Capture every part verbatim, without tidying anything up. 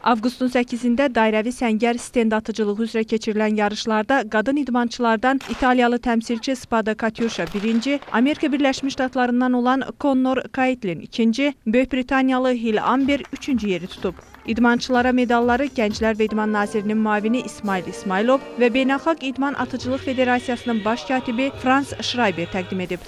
Avqustun səkkizində dairəvi səngər stend atıcılığı üzrə keçirilən yarışlarda qadın idmançılardan İtaliyalı təmsilçi Spada Katyusha birinci, Amerika Birləşmiş Ştatlarından olan Connor Kaitlin ikinci, Böyük Britaniyalı Hill Amber üçüncü yeri tutub. İdmançılara medalları Gənclər və İdman Nazirinin müavini İsmail İsmailov və Beynəlxalq İdman Atıcılıq Federasiyasının baş katibi Franz Schreiber təqdim edib.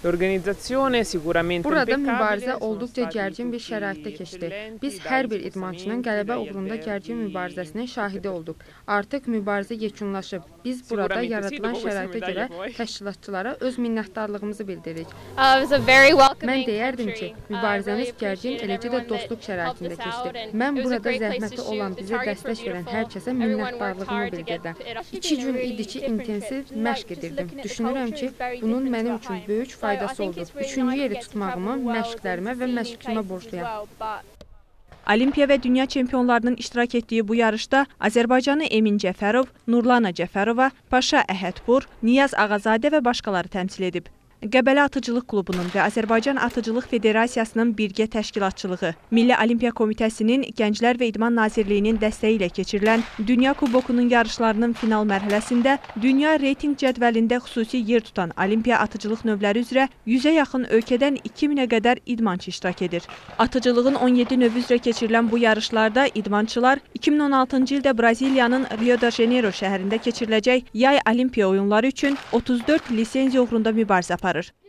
Burada mübarizə olduqca gərgin bir şəraitdə keçdi. Biz hər bir idmançının qələbə uğrunda gərgin mübarizəsinin şahidi olduq. Artıq mübarizə yekunlaşıb. Biz burada yaradılan şəraitə görə təşkilatçılara öz minnətdarlığımızı bildiririk. Mən deyərdim ki, mübarizəmiz gərgin, eləcə də dostluq şəraitində keçdi. Mən burada zəhməti olan bizə dəstək verən hər kəsə minnətdarlığımı bildirdim. İki gün idi ki, intensiv məşq edirdim. Düşünürəm ki, bunun mənim üçün böyük faydası oldu. Üçüncü yeri tutmağımı məşqlərimə və məşqimə borcluyam. Olimpiya və dünya çempionlarının iştirak etdiyi bu yarışda Azərbaycanı Emin Cəfərov, Nurlana Cəfərova, Paşa Əhədpur, Niyaz Ağazadə və başqaları təmsil edib. Qəbələ Atıcılıq Klubunun və Azərbaycan Atıcılıq Federasiyasının birgə təşkilatçılığı, Milli Olimpiya Komitəsinin, Gənclər və İdman Nazirliyinin dəstəyi ilə keçirilən Dünya Kubokunun yarışlarının final mərhələsində dünya reyting cədvəlində xüsusi yer tutan olimpiya atıcılıq növləri üzrə yüzə yaxın ölkədən iki minə qədər idmançı iştirak edir. Atıcılığın on yeddi növü üzrə keçirilən bu yarışlarda idmançılar iki min on altıncı ildə Braziliyanın Rio de Janeiro şəhərində keçiriləcək yay olimpiya oyunları üçün otuz dörd lisenziya uğrunda mübarizə aparır.